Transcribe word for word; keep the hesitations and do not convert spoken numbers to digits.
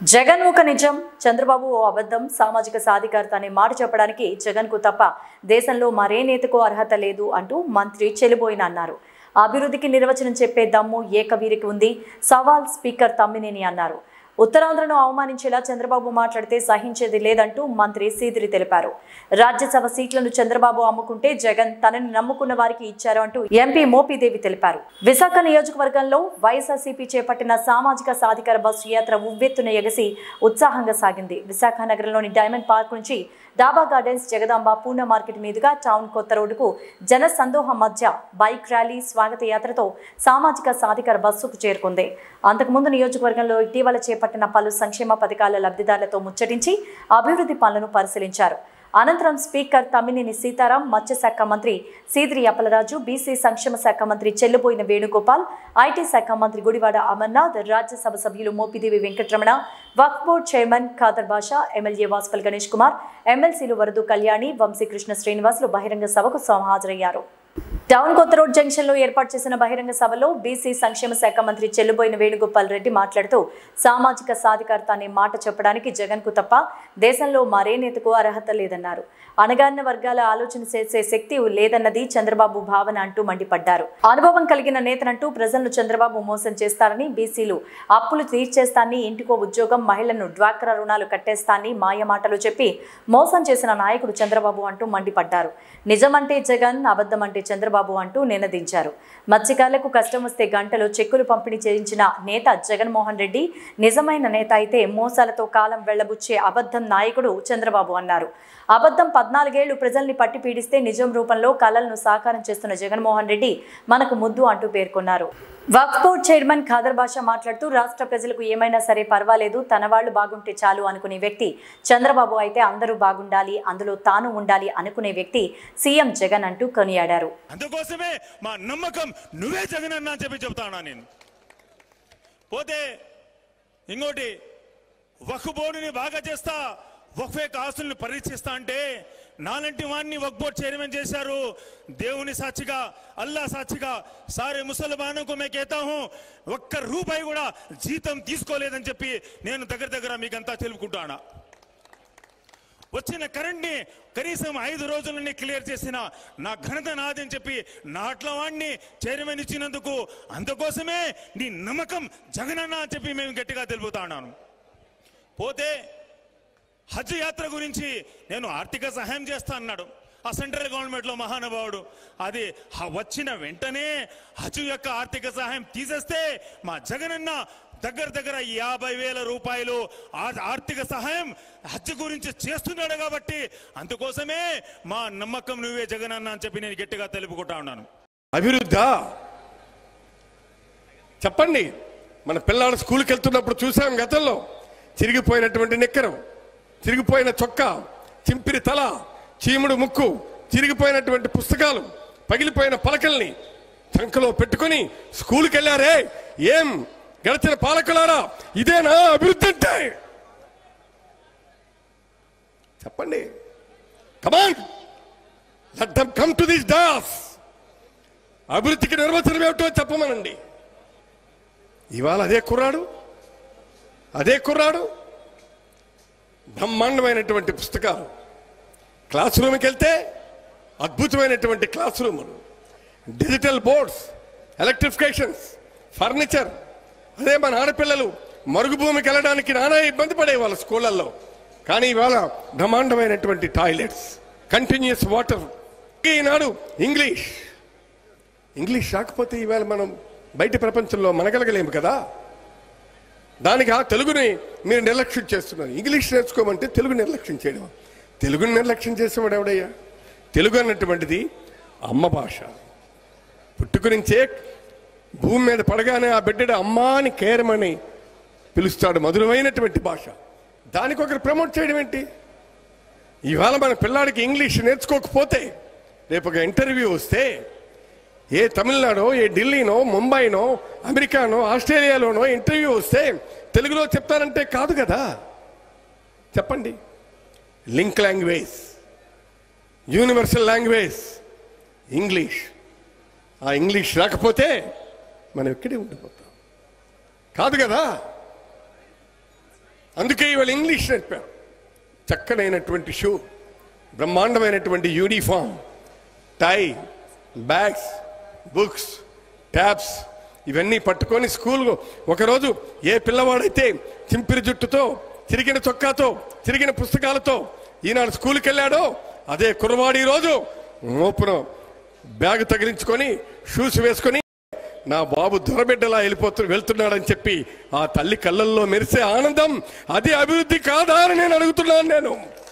జగన్ ఒక నిజం, చంద్రబాబు ఓ అబద్ధం, సామాజిక సాధికారత అనే మాట చెప్పడానికి జగన్కు తప్ప దేశంలో మరే నేతకు అర్హత లేదు అంటూ మంత్రి చెలిబోయిన అన్నారు. అభివృద్ధికి నిర్వచనం చెప్పే దమ్ము ఏకవీరికి ఉంది. సవాల్ స్పీకర్ తమ్మినేని అన్నారు. ఉత్తరాంధ్రను అవమానించేలా చంద్రబాబు మాట్లాడితే సహించేది లేదంటూ మంత్రి సీదిరి తెలిపారు. రాజ్యసభ సీట్లను చంద్రబాబు అమ్ముకుంటే జగన్ తనని నమ్ముకున్న వారికి ఇచ్చారు అంటూ ఎంపీ మోపిదేవి తెలిపారు. విశాఖ నియోజకవర్గంలో వైఎస్ఆర్సీపీ చేపట్టిన సామాజిక సాధికార బస్సు యాత్ర ఉవ్వెత్తున ఎగసి ఉత్సాహంగా సాగింది. విశాఖ నగరంలోని డైమండ్ పార్క్ నుంచి డాబా గార్డెన్స్, జగదాంబ, పూర్ణ మార్కెట్ మీదుగా టౌన్ కొత్త రోడ్డుకు జన సందోహం మధ్య బైక్ ర్యాలీ, స్వాగత యాత్రతో సామాజిక సాధికార బస్సుకు చేరుకుంది. అంతకుముందు నియోజకవర్గంలో ఇటీవల చేపట్టిన పలు సంక్షేమ పథకాల లబ్ధిదారులతో ముచ్చటించి అభివృద్ధి పనులను పరిశీలించారు. అనంతరం స్పీకర్ తమ్మినేని సీతారాం, మత్స్యశాఖ మంత్రి సీదిరి అప్పలరాజు, బీసీ సంక్షేమ శాఖ మంత్రి చెల్లుబోయిన వేణుగోపాల్, ఐటీ శాఖ మంత్రి గుడివాడ అమర్నాథ్, రాజ్యసభ సభ్యులు Mopidevi Venkataramana, Waqf board chairman Khader Basha, MLA Vasupalli Ganesh Kumar, ఎమ్మెల్సీలు వరదు కళ్యాణి, వంశీకృష్ణ శ్రీనివాసులు బహిరంగ సభకు హాజరయ్యారు. టౌన్ కొత్త రోడ్ జంక్షన్ లో ఏర్పాటు చేసిన బహిరంగ సభలో బీసీ సంక్షేమ శాఖ మంత్రి చెల్లుబోయిన వేణుగోపాల్ రెడ్డి మాట్లాడుతూ సామాజిక సాధికారత అనే మాట చెప్పడానికి జగన్ కు తప్ప దేశంలో మరే నేతకు అర్హత లేదన్నారు. అణగారిన వర్గాల ఆలోచన చేసే శక్తి లేదన్నది చంద్రబాబు భావన అంటూ మండిపడ్డారు. అనుభవం కలిగిన నేతనంటూ ప్రజలను చంద్రబాబు మోసం చేస్తారని, బీసీలు అప్పులు తీర్చేస్తాన్ని, ఇంటికో ఉద్యోగం, మహిళలను డ్వాక్రా రుణాలు కట్టేస్తాన్ని మాయ మాటలు చెప్పి మోసం చేసిన నాయకుడు చంద్రబాబు అంటూ మండిపడ్డారు. నిజమంటే జగన్, అబద్ధం అంటే చంద్రబాబు అంటూ నినదించారు. మత్స్యకారులకు కష్టం వస్తే గంటలో చెక్కులు పంపిణీ చేయించిన నేత జగన్మోహన్ రెడ్డి నిజమైన నేత అయితే మోసాలతో కాలం వెళ్లబుచ్చే అబద్ధం నాయకుడు చంద్రబాబు అన్నారు. అబద్ధం పద్నాలుగేళ్లు ప్రజల్ని పట్టి పీడిస్తే నిజం రూపంలో కలలను సాకారం చేస్తున్న జగన్మోహన్ రెడ్డి మనకు ముద్దు అంటూ పేర్కొన్నారు. వక్ఫ్ బోర్డు చైర్మన్ ఖాదర్ బాషా మాట్లాడుతూ రాష్ట్ర ప్రజలకు ఏమైనా సరే పర్వాలేదు, తన వాళ్లు బాగుంటే చాలు అనుకునే వ్యక్తి చంద్రబాబు అయితే అందరూ బాగుండాలి, అందులో తాను ఉండాలి అనుకునే వ్యక్తి సీఎం జగన్ అంటూ కొనియాడారు. అందుకోసమే మా నమ్మకం నువ్వే జగన్ అన్నా చెప్పి చెప్తానా. నేను పోతే ఇంకోటి, వక్ఫ్ బోర్డుని బాగా చేస్తా, వక్ఫ్ యొక్క ఆస్తులను పరీక్షిస్తా అంటే నాలంటి వాడిని వక్ఫ్ బోర్డు చైర్మన్ చేశారు. దేవుని సాక్షిగా, అల్లా సాక్షిగా సారే ముసల్మానుకు మే కేతా హూ, ఒక్క రూపాయి కూడా జీతం తీసుకోలేదని చెప్పి నేను దగ్గర దగ్గర మీకంతా తెలుపుకుంటానా. వచ్చిన కరెంట్ని కనీసం ఐదు రోజులని క్లియర్ చేసిన నా ఘనత నాదని చెప్పి నాట్ల వాడిని చైర్మన్ ఇచ్చినందుకు, అందుకోసమే నీ నమ్మకం జగనన్న అని చెప్పి మేము గట్టిగా తెలుపుతాను. పోతే హజ్ యాత్ర గురించి నేను ఆర్థిక సహాయం చేస్తా అన్నాడు ఆ సెంట్రల్ గవర్నమెంట్లో మహానుభావుడు. అది వచ్చిన వెంటనే హజ్ యొక్క ఆర్థిక సహాయం తీసేస్తే మా జగనన్న దగ్గర దగ్గర యాభై వేల రూపాయలు ఆర్థిక సహాయం హజ్ గురించి చేస్తున్నాడు. కాబట్టి అందుకోసమే మా నమ్మకం నువ్వే జగనన్న అని చెప్పి నేను గట్టిగా తెలుపుకుంటా ఉన్నాను. అభివృద్ధి చెప్పండి. మన పిల్లలు స్కూల్కి వెళ్తున్నప్పుడు చూసాం గతంలో చిరిగిపోయినటువంటి నిక్కరం, చిరిగిపోయిన చొక్కా, చింపిరి తల, చీముడు ముక్కు, చిరిగిపోయినటువంటి పుస్తకాలు, పగిలిపోయిన పలకల్ని చంకలో పెట్టుకుని స్కూల్కి వెళ్ళారే. ఏం గడిచిన పాలకులారా, ఇదేనా అభివృద్ధి అంటే? చెప్పండి. Come on, let them come to this dais. అభివృద్ధికి నిర్వచనం ఏమిటో చెప్పమనండి. ఇవాళ అదే కుర్రాడు అదే కుర్రాడు బ్రహ్మాండమైనటువంటి పుస్తకాలు, క్లాస్ రూమ్కి వెళ్తే అద్భుతమైనటువంటి క్లాస్ రూములు, డిజిటల్ బోర్డ్స్, ఎలక్ట్రిఫికేషన్స్, ఫర్నిచర్. అదే మన ఆడపిల్లలు మరుగుభూమికి వెళ్ళడానికి నానా ఇబ్బంది పడేవాళ్ళు స్కూళ్ళల్లో. కానీ ఇవాళ బ్రహ్మాండమైనటువంటి టాయిలెట్స్, కంటిన్యూస్ వాటర్. ఈనాడు ఇంగ్లీష్ ఇంగ్లీష్ రాకపోతే ఇవాళ మనం బయట ప్రపంచంలో మనగలగలేము కదా. దానికి ఆ తెలుగుని మీరు నిర్లక్ష్యం చేస్తున్నారు. ఇంగ్లీష్ నేర్చుకోమంటే తెలుగు నిర్లక్ష్యం చేయడం. తెలుగుని నిర్లక్ష్యం చేసేవాడు ఎవడయ్యా? తెలుగు అన్నటువంటిది అమ్మ భాష. పుట్టుకునించే భూమి మీద పడగానే ఆ బిడ్డడు అమ్మా అని కేరమని పిలుస్తాడు. మధురమైనటువంటి భాష. దానికి ఒకరు ప్రమోట్ చేయడం ఏంటి? ఇవాళ మన పిల్లాడికి ఇంగ్లీష్ నేర్చుకోకపోతే రేపు ఒక ఇంటర్వ్యూ వస్తే ఏ తమిళనాడో, ఏ ఢిల్లీనో, ముంబైనో, అమెరికానో, ఆస్ట్రేలియాలోనో ఇంటర్వ్యూ వస్తే తెలుగులో చెప్తారంటే కాదు కదా. చెప్పండి. Link language, universal language English. ఆ ఇంగ్లీష్ రాకపోతే మనం ఎక్కడే ఉండిపోతాం కాదు కదా. అందుకే ఇవాళ ఇంగ్లీష్ నేర్పారు. చక్కనైనటువంటి షూ, బ్రహ్మాండమైనటువంటి uniform, tie, bags, books, tabs ఇవన్నీ పట్టుకొని స్కూల్ ఒకరోజు ఏ పిల్లవాడైతే చింపిరి జుట్టుతో, చిరిగిన చొక్కాతో, చిరిగిన పుస్తకాలతో ఈనాడు స్కూల్కి వెళ్ళాడో అదే కుర్రవాడు ఈరోజు మోపున బ్యాగ్ తగిలించుకొని షూస్ వేసుకొని నా బాబు దొరబిడ్డలా వెళ్ళిపోతూ వెళ్తున్నాడని చెప్పి ఆ తల్లి కళ్ళల్లో మెరిసే ఆనందం అది అభివృద్ధి కాదా అని నేను అడుగుతున్నాను. నేను